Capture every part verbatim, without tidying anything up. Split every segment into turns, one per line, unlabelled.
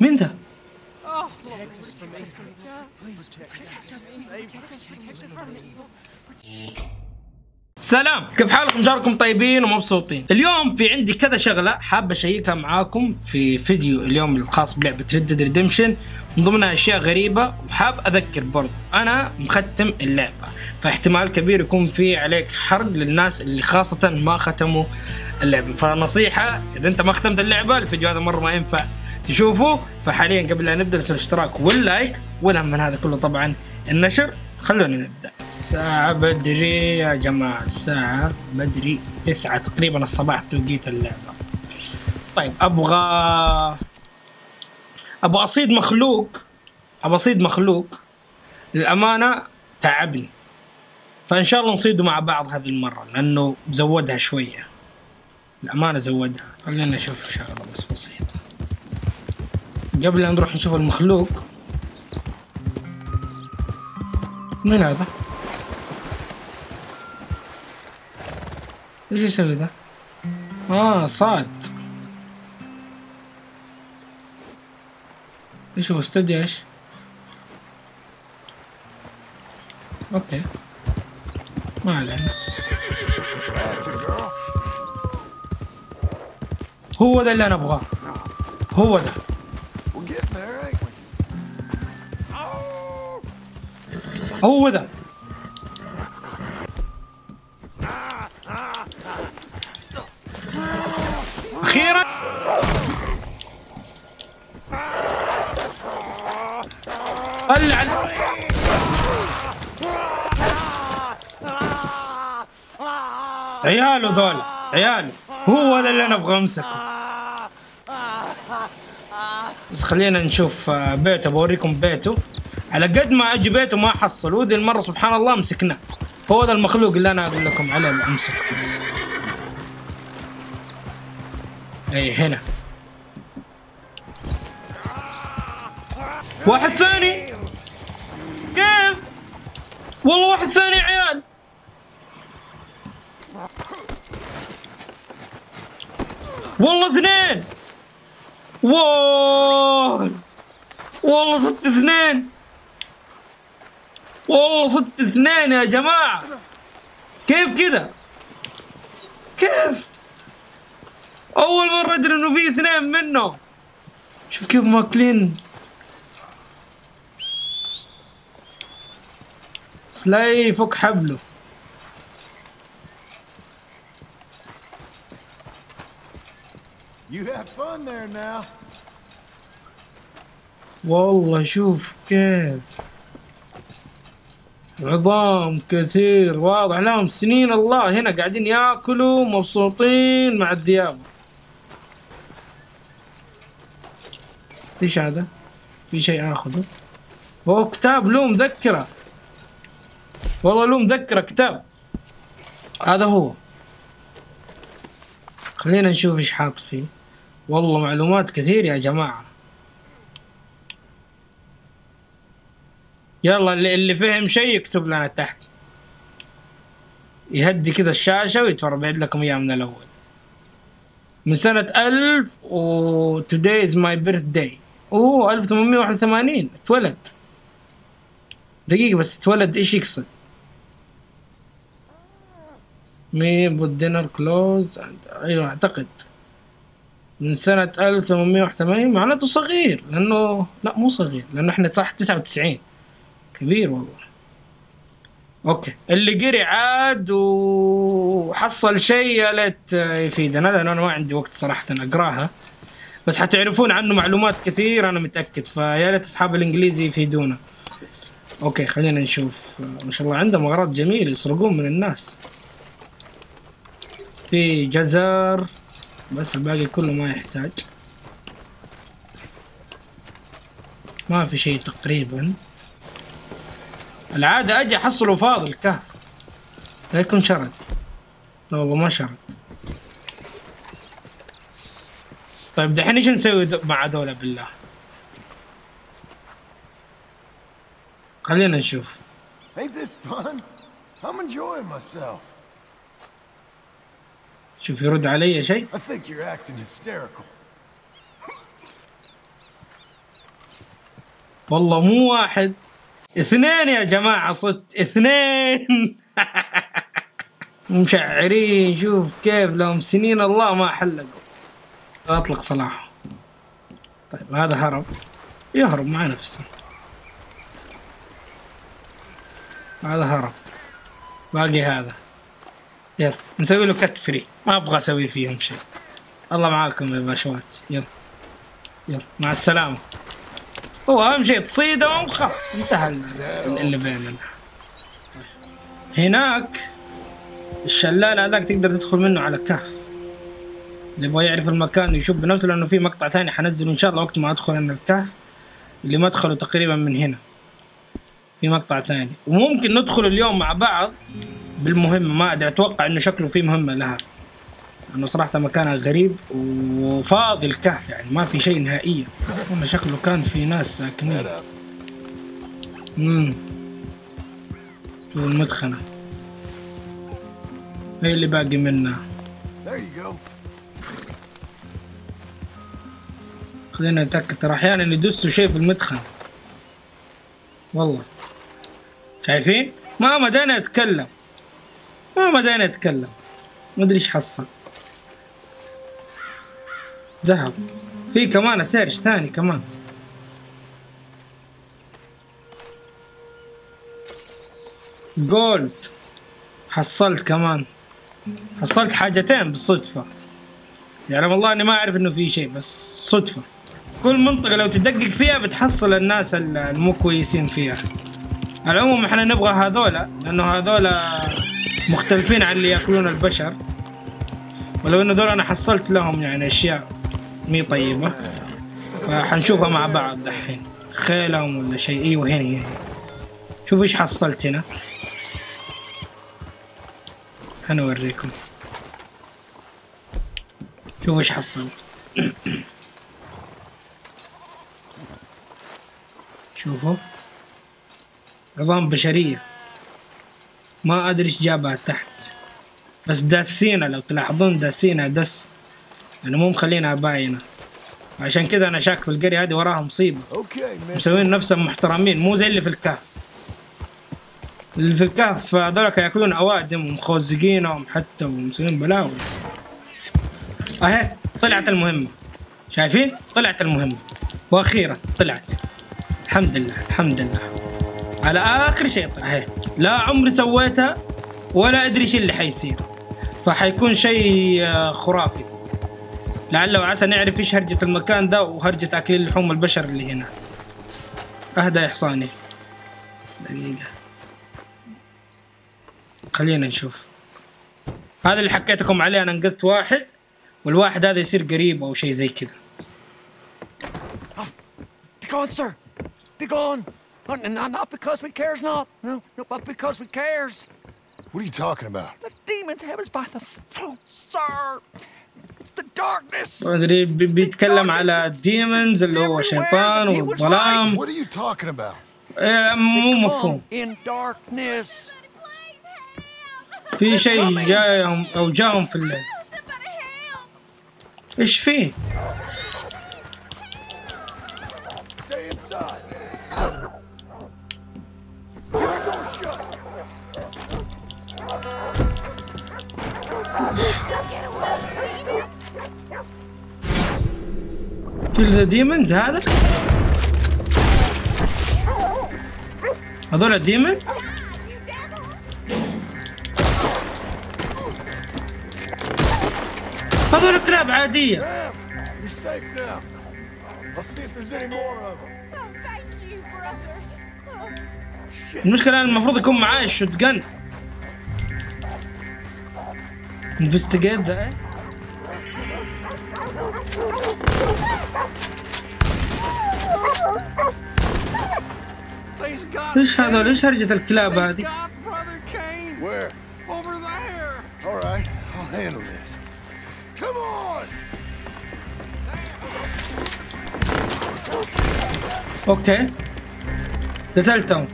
مين ده؟ سلام، كيف حالكم؟ جاركم طيبين ومبسوطين. اليوم في عندي كذا شغلة حاب اشيكها معاكم في فيديو اليوم الخاص بلعبة ريد ديد ريديمشن، من ضمنها اشياء غريبة، وحاب اذكر برضو انا مختم اللعبة، فاحتمال كبير يكون في عليك حرق للناس اللي خاصة ما ختموا اللعبة. فنصيحة، اذا انت ما ختمت اللعبة الفيديو هذا مرة ما ينفع تشوفه. فحاليا قبل لا نبدا الاشتراك واللايك، والاهم من هذا كله طبعا النشر. خلونا نبدا. الساعة بدري يا جماعة، الساعة بدري تسعة تقريبا الصباح توقيت اللعبة. طيب ابغى ابغى اصيد مخلوق، ابغى اصيد مخلوق للأمانة تعبني، فان شاء الله نصيده مع بعض هذه المرة لانه زودها شوية، الأمانة زودها. خلينا نشوف شغلة بس بسيطة قبل أن نروح نشوف المخلوق. مين هذا؟ ايش يسوي ذا؟ اه صاد. ايش هو استدي ايش؟ اوكي ما علينا. هو ذا اللي انا ابغاه، هو ذا. هو ذا. أخيرا طلع عياله ذول، عياله. هو ذا اللي أنا أبغى أمسكه. بس خلينا نشوف بيته، بوريكم بيته. على قد ما اجي بيته ما احصل، وذي المره سبحان الله مسكناه. هو ذا المخلوق اللي انا اقول لكم عليه اللي امسكه. اي هنا واحد ثاني. كيف؟ والله واحد ثاني عيال. والله اثنين. واو والله صدت اثنين، والله صدت اثنين يا جماعة. كيف كذا؟ كيف؟ أول مرة أدري إنه في اثنين منه. شوف كيف ماكلين. بس لا يفك حبله.
You have fun there now.
والله شوف كيف عظام كثير، واضح لهم سنين الله هنا قاعدين ياكلوا مبسوطين مع الذئاب. ايش هذا؟ في شيء اخذه؟ اوه كتاب له مذكرة، والله له مذكرة كتاب. هذا هو. خلينا نشوف ايش حاط فيه. والله معلومات كثير يا جماعة. يلا اللي, اللي فهم شيء يكتب لنا تحت، يهدي كذا الشاشة ويتفرج بعد لكم اياه من الاول. من سنة ألف و today is my birthday. اوه ألف وثمانمائة وواحد وثمانين اتولد. دقيقة بس، اتولد ايش يقصد؟ مي بود دينر كلوز. ايوه اعتقد من سنة ألف وثمانمائة وواحد وثمانين، معناته صغير. لانه لا مو صغير، لانه احنا صح تسعة وتسعين. كبير والله. اوكي اللي قري عاد وحصل شيء يا ليت يفيدنا، لان انا ما عندي وقت صراحة اقراها، بس حتعرفون عنه معلومات كثير انا متأكد، فيا ليت اصحاب الانجليزي يفيدونا. اوكي خلينا نشوف. ما شاء الله عندهم اغراض جميلة يسرقون من الناس. في جزر بس الباقي كله ما يحتاج. ما في شيء تقريبا. العادة اجي احصله فاضي الكهف، لا يكون شرد. لا والله ما شرد. طيب دحين ايش نسوي مع ذولا بالله؟ خلينا نشوف.
Ain't this fun? I'm enjoying myself.
شوف يرد علي شيء.
I think you're acting hysterical.
والله مو واحد اثنين يا جماعة، صدق اثنين. مشعرين، شوف كيف لهم سنين الله ما حلقوا. اطلق صلاح. طيب هذا هرب، يهرب مع نفسه. هذا هرب، باقي هذا. يلا نسوي له كت فري، ما ابغى اسوي فيهم شيء. الله معاكم يا باشوات. يلا يلا مع السلامة. هو اهم شيء تصيدهم خلاص انتهى اللي بيننا. هناك الشلال هذاك تقدر تدخل منه على الكهف. اللي يبغى يعرف المكان ويشوف بنفسه، لانه في مقطع ثاني حنزله ان شاء الله وقت ما ادخل انا الكهف، اللي مدخله تقريبا من هنا. في مقطع ثاني وممكن ندخل اليوم مع بعض بالمهمة. ما ادري، اتوقع انه شكله في مهمة لها، لانه صراحة مكانها غريب وفاضي الكهف، يعني ما في شيء نهائيا. والله شكله كان في ناس ساكنين. امم شوف المدخنة هي اللي باقي منها. خلينا نتأكد، ترى احيانا يدسوا شيء في المدخن. والله شايفين؟ ما مداني اتكلم، ما مداني اتكلم. ما ادري ايش حصل. ذهب. في كمان سيرش ثاني كمان. جولد حصلت كمان، حصلت حاجتين بالصدفة. يعني والله اني ما اعرف انه في شيء، بس صدفة. كل منطقة لو تدقق فيها بتحصل الناس المو كويسين فيها. على العموم احنا نبغى هذولا، لانه هذولا مختلفين عن اللي ياكلون البشر. ولو انه دول انا حصلت لهم يعني اشياء مي طيبة، فحنشوفها مع بعض دحين. خيلهم ولا شيء. ايوه هنا هنا. شوفوا ايش حصلت هنا. حنوريكم. شوفوا ايش حصلت. شوفوا عظام بشرية، ما ادري ايش جابها تحت، بس داسينها. لو تلاحظون داسينها دس، يعني مو مخلينها باينة. عشان كذا انا شاك في القرية هذه وراها مصيبة. مسوين نفسهم محترمين، مو زي اللي في الكهف. اللي في الكهف هذولك ياكلون اوادم ومخوزقينهم حتى ومسوين بلاوي. اهي طلعت المهمة، شايفين؟ طلعت المهمة واخيرا طلعت. الحمد لله الحمد لله على اخر شيء طلع. اهي لا عمري سويتها ولا ادري ايش اللي حيصير، فحيكون شيء خرافي. لعل وعسى نعرف ايش هرجة المكان ده وهرجة اكل لحوم البشر اللي هنا. اهدى يا حصاني دقيقة، خلينا نشوف. هذا اللي حكيتكم عليه، انا انقذت واحد والواحد هذا يصير قريب او شيء زي كذا.
Be gone, sir. Be gone. Not, not, not because we cares, not. No, no, but because we cares.
What are you talking about?
The demons have us by the throat, sir. It's the darkness.
ادري بيتكلم على الديمونز اللي هو الشيطان والظلام.
What are you talking about?
مو مفهوم.
In darkness.
في شيء جايهم او جاهم في الليل. ايش فيه؟
Stay inside. Keep your door shut.
كل ذا ديمونز هذا؟ هذول الديمونز؟ هذول كلاب عادية.
You're safe now. I'll see if there's any more of them.
Oh, thank you, brother. Oh.
المشكلة أنا المفروض يكون معاي الشوت جن. انفستيجيت ده ايه؟ ايش هذول؟ ايش هرجة الكلاب هذه؟
Where?
Over there.
All right, I'll handle this. Come on.
اوكي قتلتهم.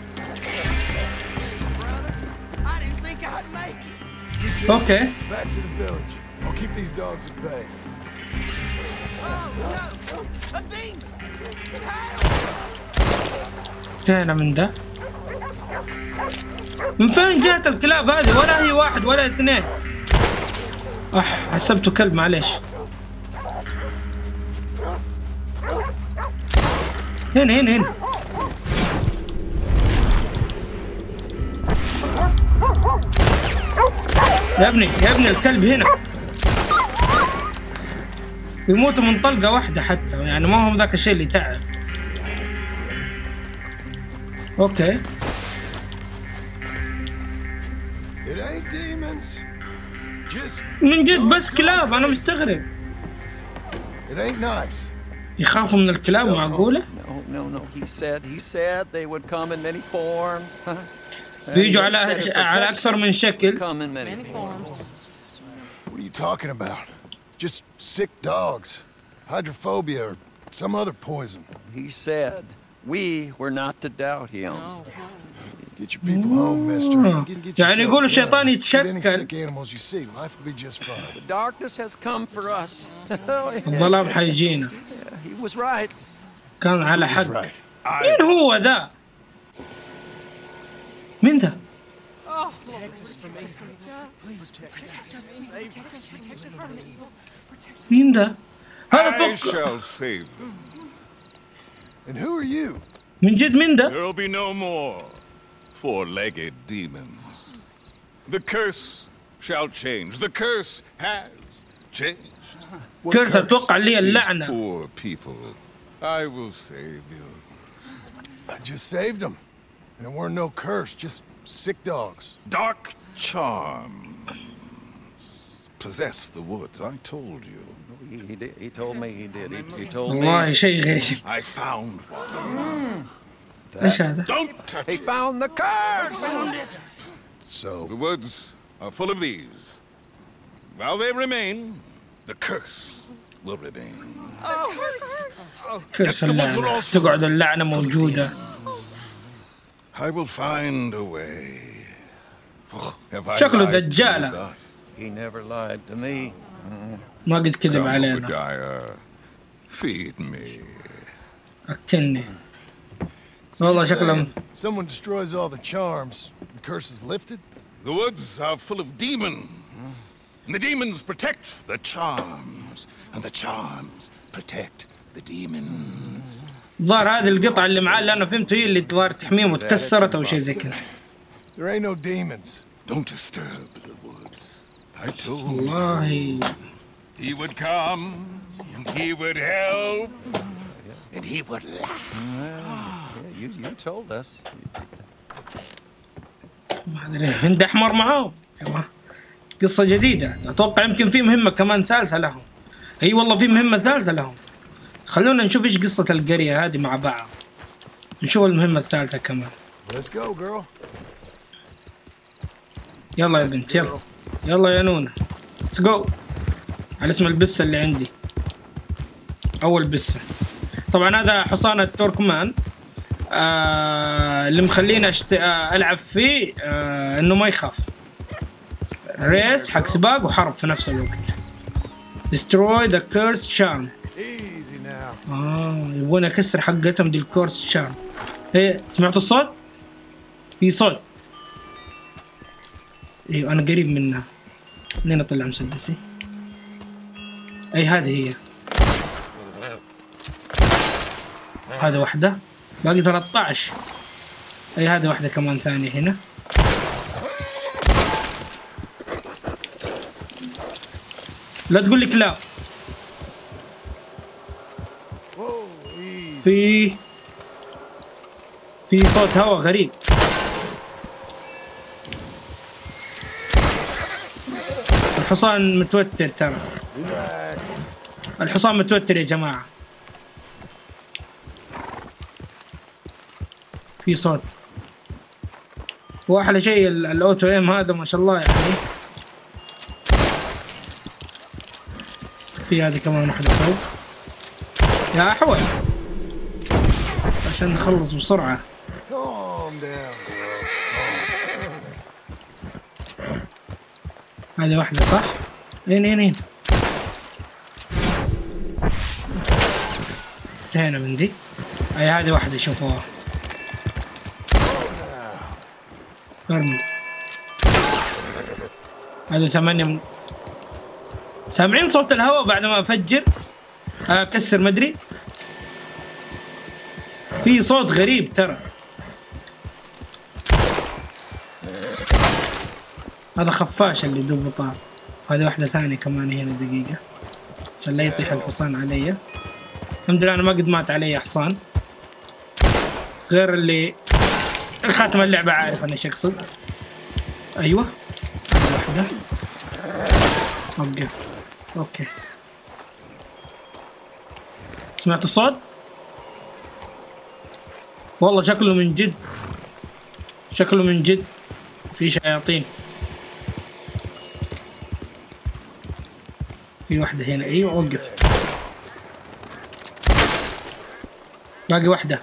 I didn't think I'd make it.
You two,
اوكي
back to the village. I'll keep these dogs at bay.
Oh, no. A demon. Help.
انتهينا من ده. من فين جات الكلاب هذه؟ ولا هي واحد ولا اثنين. اح حسبته كلب معليش. هنا هنا هنا. يا ابني يا ابني الكلب هنا. يموتوا من طلقة واحدة حتى، يعني ما هم ذاك الشيء اللي تعب. اوكي.
It ain't demons. Just
من جد بس كلاب، انا مستغرب.
it ain't nice.
يخافوا من الكلاب معقولة؟
No, no, no. He said, he said they would come in many forms.
بيجوا على على أكثر من شكل.
Come in many forms.
What are you talking about? Just sick dogs, hydrophobia, or some other poison.
He said we were not to doubt him.
Get your people home, mister. Get, get
يعني يقولوا الشيطان
Get any
يتشكل.
sick animals you see. Life will be just fine.
The darkness has come for us.
الظلام حيجينا.
He was right.
كان على حق.
Right.
مين هو ذا؟ مين ذا؟ مين ذا؟ هذا
I
بق.
shall save them.
And who are you?
من جد مين ذا؟
There'll be no more four-legged demons. The curse shall change. The curse has changed.
What
كرس
curse?
أتوقع لي
These
اللعنة.
poor people. I will save you.
I just saved them. And there weren't no curse, just sick dogs.
Dark charms possess the woods. I told you.
He, he, did, he told me he did. He, he told
والله
me.
شيء غريب.
I found one.
ايش هذا؟
Don't touch
He
it.
found the curse.
The
So,
woods are full of these. While they remain, the curse will remain.
كرس اللعنة. تقعد اللعنة موجودة.
I will find a way. Oh, have I
شكله
lied to you
دجالة.
thus?
He never lied to me.
ما قد كذب
Come,
علينا.
Obadiah. Feed me.
أكلني. والله شكلهم.
someone destroys all the charms, the curse is lifted?
The woods are full of demons. And the demons protect the charms. And the charms protect the demons.
الظاهر هذه القطعة اللي معاه اللي أنا فهمته هي اللي الظاهر تحميهم وتكسرت أو شيء زي كذا.
There ain't no demons.
Don't disturb the woods. I told you.
والله.
He would come, and he would help, and he would laugh.
Yeah, you, you told us.
ما أدري هند أحمر معاه. قصة جديدة. أتوقع يمكن في مهمة كمان ثالثة لهم. أي والله في مهمة ثالثة لهم. خلونا نشوف إيش قصة القرية هذه مع بعض. نشوف المهمة الثالثة كمان.
Let's go, girl.
يلا يا بنت يلا. يلا يا نونا. Let's go. على اسم البسة اللي عندي. أول بسة. طبعا هذا حصان التركمان. آه اللي مخليني أشت... آه ألعب فيه آه إنه ما يخاف. ريس حق سباق وحرب في نفس الوقت. Destroy the cursed charm.
Easy now.
آه يبغون أكسر حقتهم دي الكورس شارم. إيه سمعتوا الصوت؟ في صوت. ايوه انا قريب منها. لين اطلع مسدسي. اي هذه هي. هذا واحدة. باقي ثلاثة عشر. اي هذه واحدة كمان ثانية هنا. لا تقول لي كلاب. في في صوت هواء غريب. الحصان متوتر ترى. الحصان متوتر يا جماعة. في صوت. واحلى شيء الاوتو ايم هذا ما شاء الله يعني. في هذه كمان واحدة فوق. يا احول عشان نخلص بسرعة.
Calm down, girl.
هذه واحدة صح؟ هين هين هين. انتهينا من دي. اي هذه واحدة شوفوها. برمي. هذا ثمانية من... سامعين صوت الهواء بعد ما افجر اكسر مدري. في صوت غريب ترى. هذا خفاش اللي دوب طار. هذه واحدة ثانية كمان هنا دقيقة عشان لا يطيح الحصان علي. الحمد لله انا ما قد مات علي حصان، غير اللي خاتم اللعبة عارف انا ايش اقصد. ايوه هذه واحدة. اوقف. اوكي سمعت الصوت؟ والله شكله من جد شكله من جد في شياطين. في واحدة هنا. ايوه اوقف. باقي واحدة.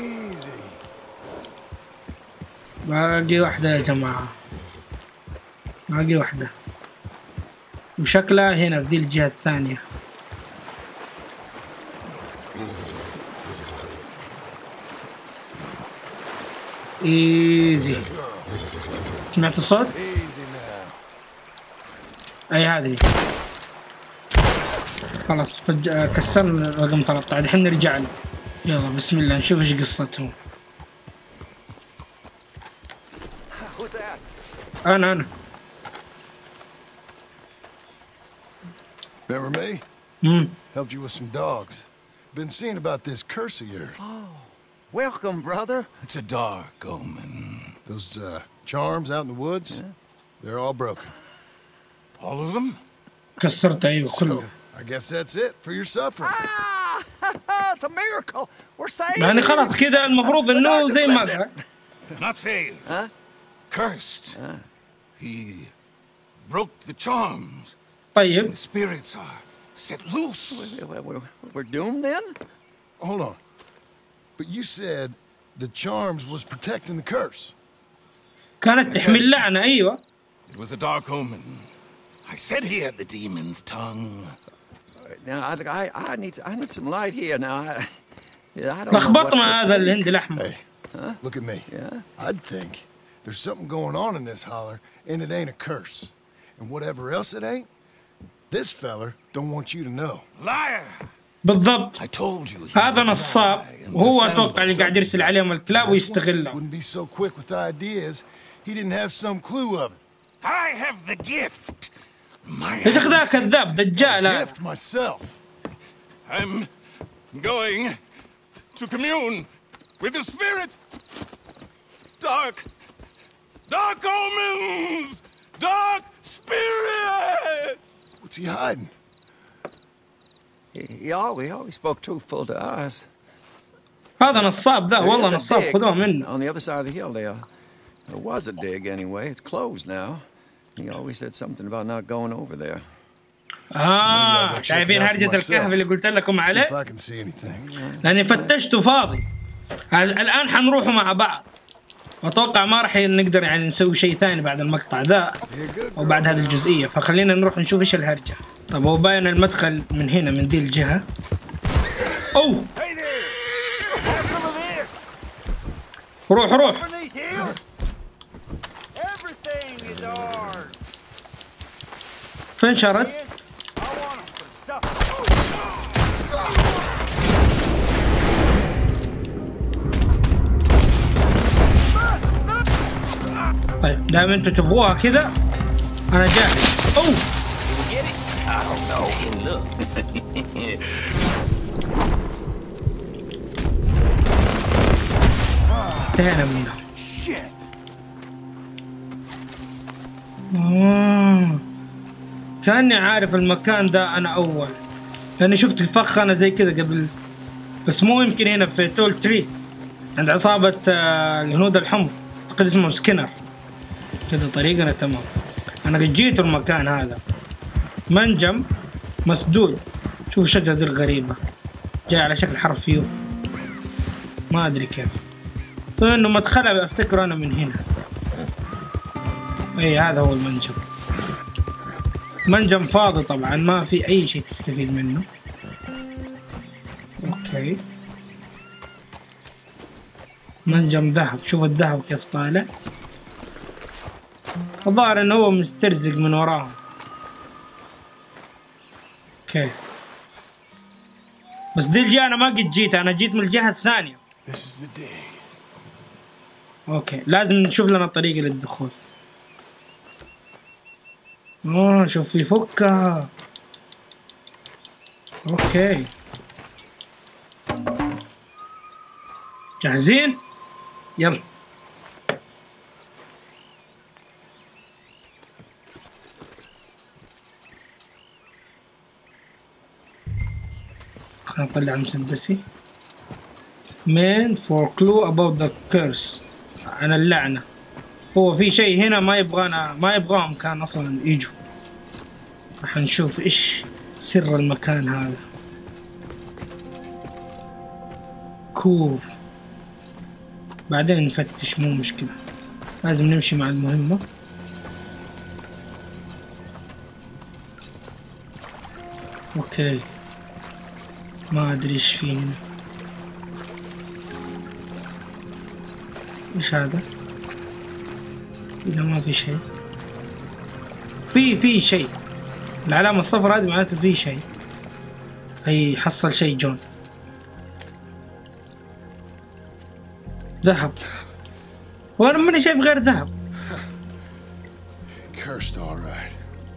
باقي واحدة يا جماعة. باقي واحدة وشكلها هنا في ذي الجهة الثانية. ايزي. سمعت الصوت؟ اي هذه. خلاص فج... كسرنا رقم ثلاثة عشر. الحين نرجع له. يلا بسم الله نشوف ايش قصتهم. انا انا
Remember me?
Hmm.
Helped you with some dogs. Been seeing about this curse of yours.
Oh, welcome, brother.
It's a dark omen.
Those uh, charms out in the woods, yeah. They're all broken.
All of them?
كسرت ايوه كله.
So, I guess that's it for your suffering.
Ah, it's a miracle. We're saved.
يعني خلاص كذا المفروض انه زي ما قال.
Not saved.
Huh?
Cursed. Huh? He broke the charms.
طيب.
The spirits are set loose.
We're, we're, we're doomed then?
Hold on. But you said the charms was protecting the curse.
كانت تحمل لعنة. ايوه.
It was a dark omen. I said he had the demon's tongue.
Now I, I, I need I need some light here now. I, I don't
لخبطنا هذا الهند الأحمر.
Hey, huh? Look at me.
Yeah.
I'd think there's something going on in this holler, and it ain't a curse. And whatever else it ain't, this feller don't want you to know.
Liar.
بالضبط.
I told you.
هذا نصاب وهو اتوقع اللي قاعد يرسل عليهم الكلاب ويستغلهم.
Wouldn't be so quick with ideas. He didn't have some clue of it.
I have the gift. My
ايش ذا كذاب دجال.
Gift myself.
I'm going to commune with the spirits. Dark, dark omens, dark spirits.
What's he hiding?
He, he always he always spoke truthful to us.
هذا نصاب ذا والله نصاب خذوه منه.
On the other side of the hill there, there was a dig anyway. It's closed now. He always said something about not going over there.
آه شايفين هرجة الكهف اللي قلت لكم عليه؟ لأني فتشته فاضي. الآن حنروحوا مع بعض. وأتوقع ما راح نقدر يعني نسوي شيء ثاني بعد المقطع ذا أو بعد هذه الجزئية، فخلينا نروح نشوف إيش الهرجة. طب هو باين المدخل من هنا من دي الجهة. أوه روح روح. فين شرد؟ طيب دام انتوا تبغوها كذا انا جاهز. اوه انتهينا منه. آه. كأني عارف المكان ده أنا أول، لأني شفت فخ أنا زي كذا قبل، بس مو يمكن هنا في تول تري عند عصابة الهنود الحمر، أعتقد اسمه سكينر كذا طريقنا تمام. أنا قد جيت المكان هذا، منجم مسدود. شوف الشجرة دي الغريبة جاي على شكل حرف يو، ما أدري كيف، سوى إنه مدخلها أفتكر أنا من هنا. أي هذا هو المنجم، منجم فاضي طبعا ما في أي شيء تستفيد منه. أوكي منجم ذهب، شوف الذهب كيف طالع. الظاهر انه هو مسترزق من وراهم. اوكي بس دي الجهة انا ما قد جيت، انا جيت من الجهة الثانية.
This is the dig.
اوكي لازم نشوف لنا طريقة للدخول. اوه شوف في فكة. اوكي جاهزين؟ يلا خلينا نطلع مسدسي. Meant for clue about the curse. عن اللعنة. هو في شيء هنا ما يبغانا ما يبغاهم كان اصلا يجوا. راح نشوف ايش سر المكان هذا. كور بعدين نفتش مو مشكلة. لازم نمشي مع المهمة. اوكي ما ادري ايش في هنا. ايش هذا؟ اذا ما في شيء. في في شيء. العلامة الصفراء هذه معناته في شيء. هي حصل شيء جون. ذهب. وانا ماني شايف غير ذهب.
Cursed, all right.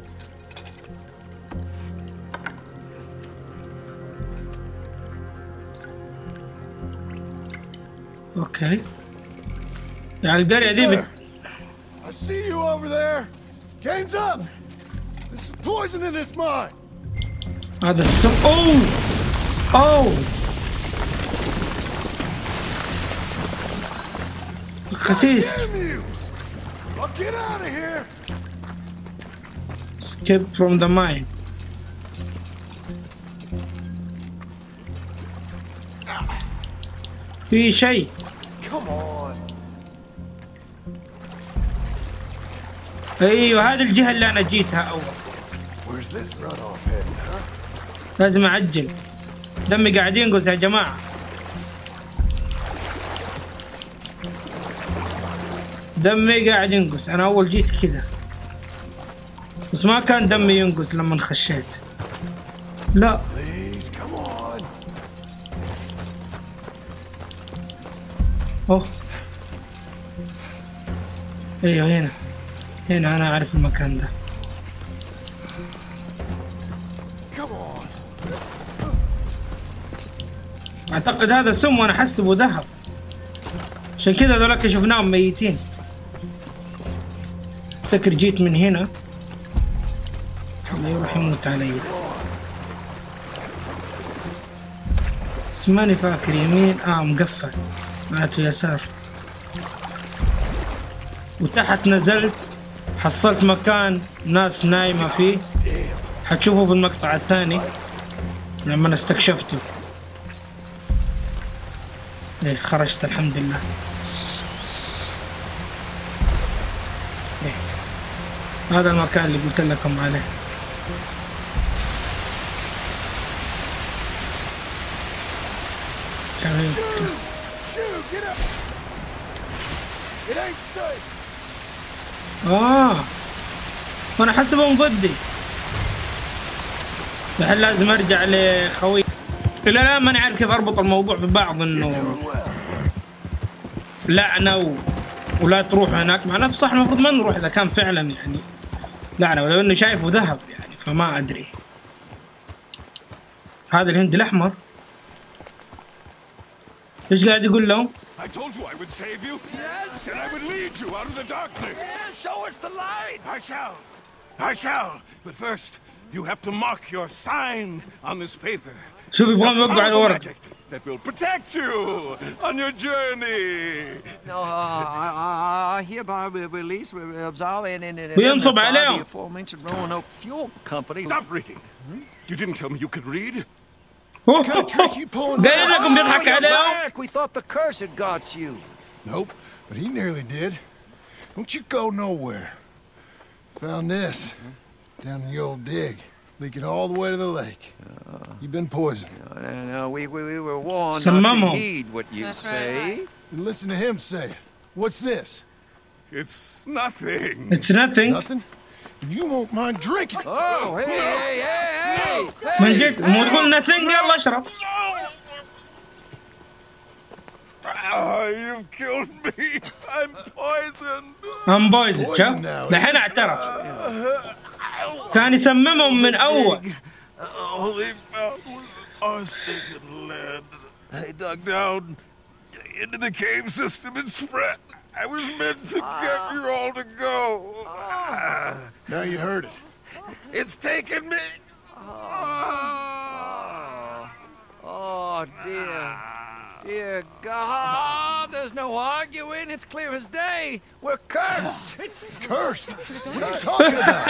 اوكي. يعني القرية دي بت...
I see you over there. Game's up. This is poison in his mind.
هذا السم. اوه اوه خسيس.
Damn you! I'll get out of here.
Escape from the mine. في شيء.
Come on.
ايوه هذه الجهة اللي انا جيتها اول.
Where's this runoff heading, huh?
لازم اعجل. دمي قاعد ينقص يا جماعة. دمي قاعد ينقص. انا اول جيت كذا بس ما كان دمي ينقص لما خشيت. لا
Please, come on.
اوه ايوه هنا هنا انا اعرف المكان ده.
Come on.
اعتقد هذا سم وانا احسبه ذهب، عشان كذا ذولاك شفناهم ميتين. افتكر جيت من هنا. الله يروح يموت علي. بس ماني فاكر يمين. اه مقفل معناته يسار. وتحت نزلت حصلت مكان ناس نايمة فيه، حتشوفوا في المقطع الثاني لما انا استكشفته. ايه خرجت الحمد لله. إيه. هذا المكان اللي قلت لكم عليه.
Shoot, get up. It ain't safe.
اه وانا حسبهم ضدي. الحين لازم ارجع لخوي. الى الان ماني عارف كيف اربط الموضوع ببعض، انه لعنة و... ولا تروح هناك. معناته صح المفروض ما نروح اذا كان فعلا يعني لعنة، ولو انه شايفه ذهب يعني فما ادري. هذا الهندي الاحمر ايش قاعد يقول لهم؟
I told you I would save you. Yes. I said I would lead you out of the darkness.
Yes, show us the light.
I shall. I shall. But first, you have to mark your signs on this paper.
شوف يبغون يوقعوا على الورق.
That will protect you on your journey.
No, I, I, I hereby release, absolve, and and
وينصب عليهم.
the aforementioned Roanoke Fuel Company.
Stop reading. You didn't tell me you could read.
قايل لكم بيضحك عليهم.
We thought the curse had got you.
Nope, but he nearly did. Don't you go nowhere. Found this down in the old dig, leaking all the way to the lake. You've been poisoned.
No, no, no, we, we, we were warned not
Samamo.
to heed what you
That's
say.
right.
And listen to him say it. What's this?
It's nothing.
It's nothing.
Nothing? You won't mind drinking.
Oh, hey, hey, hey, hey!
من جد مو تقول nothing يلا اشرب.
Oh, you've killed me. I'm poisoned.
I'm poisoned. شوف دحين اعترف. كان يسممهم من أول.
All they found was arsenic and lead. I dug down into the cave system and spread. I was meant to get you all to go.
Now you heard it.
It's taken me.
Oh, dear. Dear God, there's no arguing. It's clear as day. We're cursed.
Cursed? What are you talking about?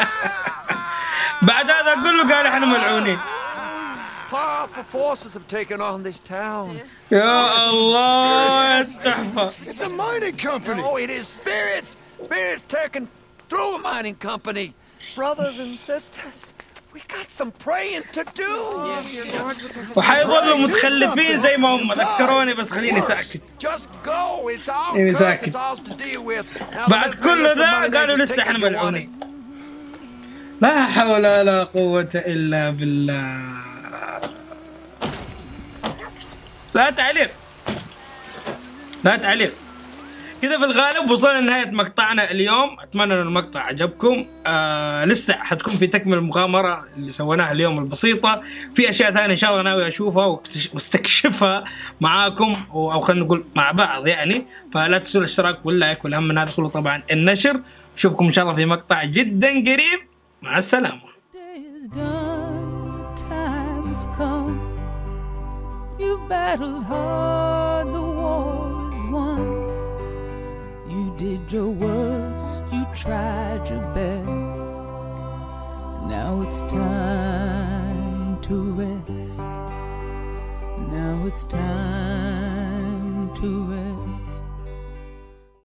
بعد هذا كله قال احنا ملعونين.
Powerful forces have taken on this town.
يا الله استحفظ.
It's a mining company.
Oh, it is spirits. Spirits taken through a mining company. Brothers and sisters, we got some praying to do.
وحيظلوا متخلفين زي ما هم. ذكروني بس خليني ساكت.
Just go. It's our
إيه
curse.
ساكت.
It's ours to deal with. Now,
بعد
let's
كل
listen,
ذا
Money
قالوا
Man, just
لسه
take
احنا
it if you want
ملعونين. لا حول ولا قوة إلا بالله. لا تعليق. لا تعليق. كذا في الغالب وصلنا لنهاية مقطعنا اليوم. أتمنى أن المقطع عجبكم. آه لسه حتكون في تكمل المغامرة اللي سويناها اليوم البسيطة. في أشياء ثانية إن شاء الله ناوي أشوفها واستكشفها معاكم أو خلينا نقول مع بعض يعني. فلا تنسوا الاشتراك واللايك والأهم من هذا كله طبعا النشر. أشوفكم إن شاء الله في مقطع جدا قريب. مع السلامة.
You battled hard, the war is won. You did your worst, you tried your best. Now it's time to rest. Now it's time to rest.